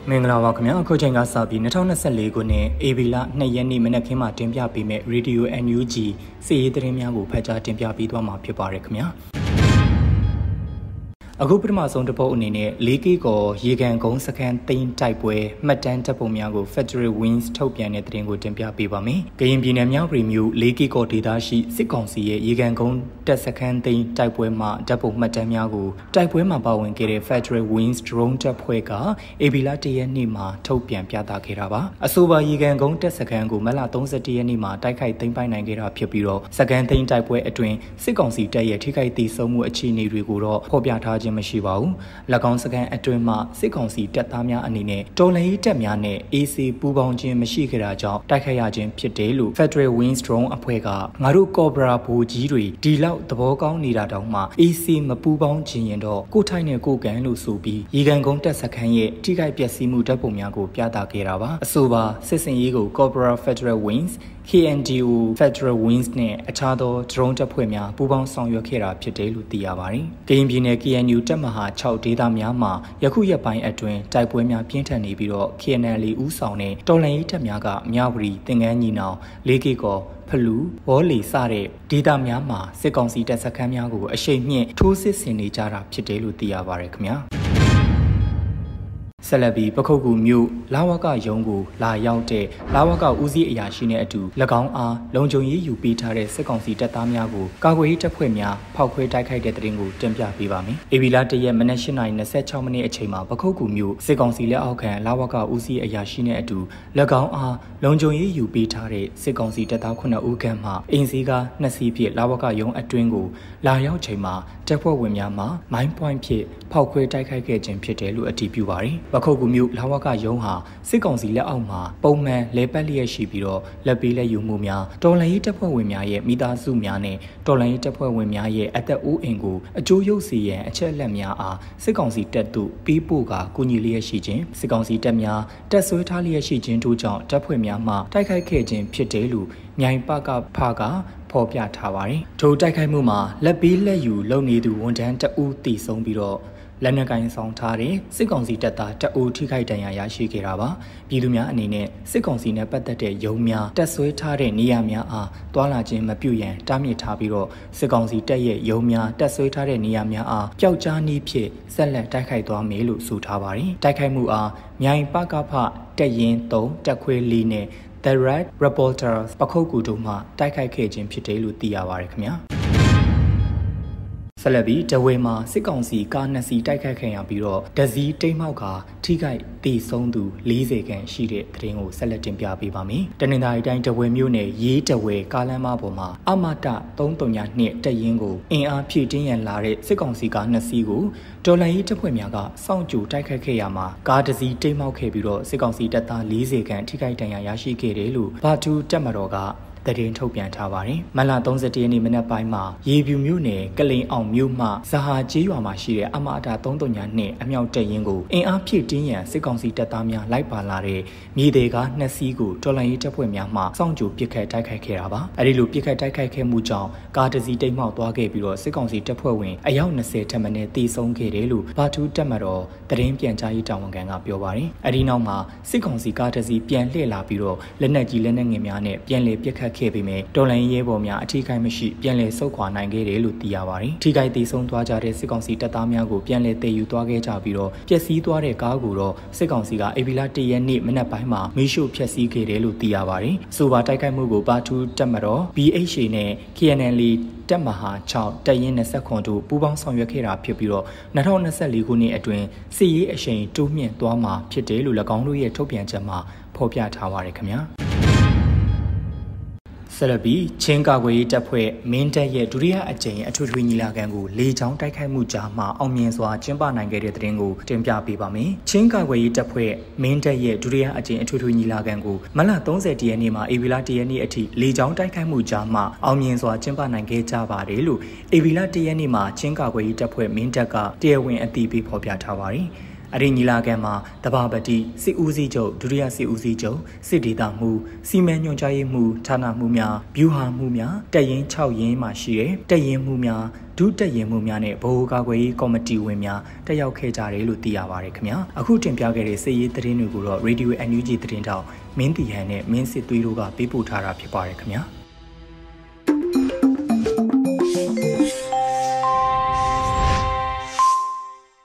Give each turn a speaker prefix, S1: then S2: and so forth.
S1: မင်္ဂလာပါခင်ဗျာအခုချိန်ကစပြီး2024ခုနှစ်ဧပြီလ2ရက်နေ့မနက်ခင်းမှာတင်ပြပေးမယ့် Radio NUG စီးရီးသတင်းများကိုဖတ်ကြားတင်ပြပေးသွားမှာဖြစ်ပါတယ်ခင်ဗျာအခုပထမဆုံးတစ်ပုတ်အနေနဲ့4ကီကောရေကန်ကုန်းစခန်းသိမ်းတိုက်ပွဲမှတ်တမ်းတပ်ပုံများကို Federal Wings ထုတ်ပြန်တဲ့သတင်းကိုတင်ပြပေးပါမယ်။ကရင်ပြည်နယ်မြောက်ပြည်မြို့4ကီကောဒေသရှိစစ်ကောင်စီရဲ့ရေကန်ကုန်းတပ်စခန်းသိမ်းတိုက်ပွဲမှာတပ်ပုံမှတ်တမ်းများကိုတိုက်ပွဲမှာပါဝင်ခဲ့တဲ့ Federal Wings Drone တပ်ဖွဲ့ကဧပြီလ1ရက်နေ့မှာထုတ်ပြန်ပြသခဲ့တာပါ။အဆိုပါရေကန်ကုန်းတပ်စခန်းကိုမတ်လ31ရက်နေ့မှာတိုက်ခိုက်သိမ်းပိုက်နိုင်ခဲ့တာဖြစ်ပြီးတော့စခန်းသိမ်းတိုက်ပွဲအတွင်းစစ်ကောင်စီတပ်ရဲ့ထိခိုက်ဒေဆုံးမှုအခြေအနေတွေကိုတော့ဖော်ပြထားခြင်းမရှိပါဘူး။၎င်းစကန်အတွင်းမှာစစ်ကောင်စီတပ်သားများအနေနဲ့တော်လှန်ရေးတပ်များနဲ့ AC ပူးပေါင်းခြင်းမရှိခဲ့တာကြောင့်တိုက်ခိုက်ရခြင်းဖြစ်တယ်လို့ Federal Wings Drone အဖွဲ့ကငါတို့ Cobra ဘူကြီးတွေဒီလောက်သဘောကောင်းနေတာတောင်မှ AC မပူးပေါင်းခြင်းရင်တော့ကိုထိုက်နဲ့ကိုကန်လို့ဆိုပြီးရေကန်ကုန်းတပ်စခန်းရဲ့ထိခိုက်ပျက်စီးမှုတပ်ပုံများကိုပြသခဲ့တာပါ။အဆိုပါစစ်စင်ရေးကို Cobra Federal Wings KNDO Federal Wings နဲ့အခြားသော drone တပ်ဖွဲ့များပူးပေါင်းဆောင်ရွက်ခဲ့တာဖြစ်တယ်လို့သိရပါတယ်။ကရင်ပြည်နယ် KNU တပ်မဟာ6ဒေသများမှာယခုရက်ပိုင်းအတွင်းတိုက်ပွဲများပြင်းထန်နေပြီးတော့ KNL ဦးဆောင်တဲ့တော်လှန်ရေးတပ်များကမြဝတီသင်္ကန်းညီနောင်၄ကီကောဖလူဝေါ်လီစတဲ့ဒေသများမှာစစ်ကောင်စီတပ်စခန်းများကိုအရှိန်မြင့်ထိုးစစ်ဆင်နေကြတာဖြစ်တယ်လို့သိရပါတယ်ခင်ဗျာ။ဆက်လက်ပြီးပခုတ်ကူမြို့လာဝကရုံးကိုလာရောက်တဲ့လာဝကဦးစီးအရာရှိနဲ့အတူ၎င်းအားလုံခြုံရေးယူပေးထားတဲ့စစ်ကောင်စီတပ်သားများကိုကာကွယ်ရေးတပ်ဖွဲ့များဖောက်ခွဲတိုက်ခိုက်တဲ့တဲ့တင်ကိုတင်ပြပေးပါမယ်။ဧပြီလ1ရက်မနက်8:26မိနစ်အချိန်မှာပခုတ်ကူမြို့စစ်ကောင်စီလက်အောက်ခံလာဝကဦးစီးအရာရှိနဲ့အတူ၎င်းအားလုံခြုံရေးယူပေးထားတဲ့စစ်ကောင်စီတပ်သား9ဦးခန့်မှအင်စီက2စီးဖြင့်လာဝကရုံးအတွင်းကိုလာရောက်ချိန်မှာတပ်ဖွဲ့ဝင်များမှမိုင်းပွိုင်းဖြင့်ဖောက်ခွဲတိုက်ခိုက်ခဲ့ခြင်းဖြစ်တယ်လို့အတည်ပြုပါတယ်။ပခုတ်ကူမြို့လာဝကရုံးဟာစစ်ကောင်စီလက်အောက်မှာပုံမှန်လဲပတ်လျက်ရှိပြီးတော့လက်ပေးလက်ယူမှုများတော်လှန်ရေးတပ်ဖွဲ့ဝင်များရဲ့မိသားစုများနဲ့တော်လှန်ရေးတပ်ဖွဲ့ဝင်များရဲ့အသက်အိုးအိမ်ကိုအကျိုးရုပ်စေရန်အချက်အလက်များအားစစ်ကောင်စီတပ်တို့ပေးပို့ကကူညီလျက်ရှိခြင်းစစ်ကောင်စီတပ်များတပ်ဆွဲထားလျက်ရှိခြင်းတို့ကြောင့်တပ်ဖွဲ့များမှတိုက်ခိုက်ခဲ့ခြင်းဖြစ်တယ်လို့မြိုင်ပကဖကဖော်ပြထားပါတယ်။ထိုတိုက်ခိုက်မှုမှာလက်ပေးလက်ယူလုပ်နေသူဝန်ထမ်းတအူးတိဆုံးပြီးတော့လက်နက်ကိုင်ဆောင်ထားတဲ့စစ်ကောင်စီတပ်သားတအူးထိခိုက်ဒဏ်ရာရရှိခဲ့တာပါပြည်သူများအနေနဲ့စစ်ကောင်စီနဲ့ပတ်သက်တဲ့ရုံးများတပ်ဆွဲထားတဲ့နေရာများအားတွာလာခြင်းမပြုရန်တားမြစ်ထားပြီးတော့စစ်ကောင်စီတပ်ရဲ့ရုံးများတပ်ဆွဲထားတဲ့နေရာများအားပျောက်ကြားနည်းဖြင့်ဆက်လက်တိုက်ခိုက်သွားမယ်လို့ဆိုထားပါတယ်တိုက်ခိုက်မှုအားမြိုင်ပကဖတပ်ရင်း3တပ်ခွဲ4နဲ့The Red Reporters ပခုတ်ကူတို့မှတိုက်ခိုက်ခဲ့ခြင်းဖြစ်တယ်လို့သိရပါတယ်ခင်ဗျာဆက်လက်ပြီးတဝဲမှာစစ်ကောင်စီကား2စီးတိုက်ခိုက်ခံရပြီးတော့ဒဇီတိတ်မောက်ကထိခိုက်ဒေဆုံးသူ40ခန့်ရှိတဲ့သတင်းကိုဆက်လက်တင်ပြပေးပါမယ်။တနင်္သာရီတိုင်းတဝဲမြို့နယ်ရေးတဝဲကားလမ်းမပေါ်မှာအမတ332တပ်ရင်းကိုအင်အားဖြည့်တင်းရန်လာတဲ့စစ်ကောင်စီကား2စီးကိုတော်လှန်ရေးတပ်ဖွဲ့များကစောင့်ကြိုတိုက်ခိုက်ခဲ့ရမှာကားဒဇီတိတ်မောက်ခဲ့ပြီးတော့စစ်ကောင်စီတပ်သား40ခန့်ထိခိုက်ဒဏ်ရာရရှိခဲ့တယ်လို့ဘာတူတပ်မတော်ကသတင်းထုတ်ပြန်ထားပါတယ်။မလ31ရက်နေ့မနက်ပိုင်းမှာရေပြူမြို့နယ်ကလိန်အောင်မြို့မှဇဟာကျေးရွာမှာရှိတဲ့အမအတာ332နဲ့အမြောက်တပ်ရင်းကိုအင်အားဖြည့်တင်းရန်စစ်ကောင်စီတပ်သားများလိုက်ပါလာတဲ့မြေသေးကား2စီးကိုတော်လှန်ရေးတပ်ဖွဲ့များမှစောင့်ကြိုပစ်ခတ်တိုက်ခိုက်ခဲ့တာပါ။အဲဒီလိုပစ်ခတ်တိုက်ခိုက်ခဲ့မှုကြောင့်ကားတစ်စီးတိတ်မှောက်သွားခဲ့ပြီးတော့စစ်ကောင်စီတပ်ဖွဲ့ဝင်အယောက်20ထက်မနည်းတေဆုံးခဲ့တယ်လို့ဘာတူတပ်မတော်သတင်းပြန်ကြားရေးတာဝန်ခံကပြောပါတယ်။အဲဒီနောက်မှာစစ်ကောင်စီကားတစ်စီးပြန်လှည့်လာပြီးတော့လက်နက်ကြီးလက်နက်ငယ်များနဲ့ပြန်လည်ပစ်ခတ်ခဲ့ပေမဲ့တော်လှန်ရေးရဲဘော်များအထိခိုက်မရှိပြန်လည်ဆုတ်ခွာနိုင်ခဲ့တယ်လို့သိရပါတယ်။ထိခိုက်ဒေဆုံးသွားကြတဲ့စစ်ကောင်စီတပ်သားများကိုပြန်လည်တည်ယူသွားခဲ့ကြပြီးတော့ပျက်စီးသွားတဲ့ကားကိုတော့စစ်ကောင်စီကဧပြီလ1ရက်နေ့မနက်ပိုင်းမှာမီးရှို့ဖျက်ဆီးခဲ့တယ်လို့သိရပါတယ်။ဆိုပါတိုက်ခိုက်မှုကိုဘာထူးတပ်မတော် BHA နဲ့ KNL တပ်မဟာ6တပ်ရင်း29တို့ပူးပေါင်းဆောင်ရွက်ခဲ့တာဖြစ်ပြီးတော့2024ခုနှစ်အတွင်းစစ်ရေးအရှိန်တိုးမြင့်သွားမှာဖြစ်တယ်လို့၎င်းတို့ရဲ့ထုတ်ပြန်ချက်မှာဖော်ပြထားပါတယ်ခင်ဗျာ။ဆက်လက်ပြီးချင်းကာကွယ်ရေးတပ်ဖွဲ့မင်းတပ်ရဲ့ဒုတိယအကြိမ်အထွေထွေညီလာခံကိုလေကြောင်းတိုက်ခိုက်မှုကြားမှာအောင်မြင်စွာကျင်းပနိုင်ခဲ့တဲ့သတင်းကိုတင်ပြပေးပါမယ်။ချင်းကာကွယ်ရေးတပ်ဖွဲ့မင်းတပ်ရဲ့ဒုတိယအကြိမ်အထွေထွေညီလာခံကိုမလ30ရက်နေ့မှာဧပြီလ1ရက်နေ့အထိလေကြောင်းတိုက်ခိုက်မှုကြားမှာအောင်မြင်စွာကျင်းပနိုင်ခဲ့ကြပါတယ်လို့ဧပြီလ1ရက်နေ့မှာချင်းကာကွယ်ရေးတပ်ဖွဲ့မင်းတပ်ကတရားဝင်အသိပေးဖော်ပြထားပါတယ်။အရင်ညီလာခံမှာတဘာပတိစစ်ဦးစီးချုပ်ဒုတိယစစ်ဦးစီးချုပ်စစ်ဒေသမှုစီမံညွှန်ကြားရေးမှုဌာနမှုများဗျူဟာမှုများတပ်ရင်း6ရင်းမှရှိတဲ့တပ်ရင်းမှုများဒုတပ်ရင်းမှုများနဲ့ဗဟိုကာကွယ်ရေးကော်မတီဝင်များတက်ရောက်ခဲ့ကြတယ်လို့သိရပါတယ်ခင်ဗျာအခုတင်ပြခဲ့တဲ့စစ်ရေးသတင်းတွေကိုတော့ Radio NUG သတင်းတောက်မင်းတီဟန်နဲ့မင်းစစ်သွေးတို့ကပေးပို့ထားတာဖြစ်ပါတယ်ခင်ဗျာ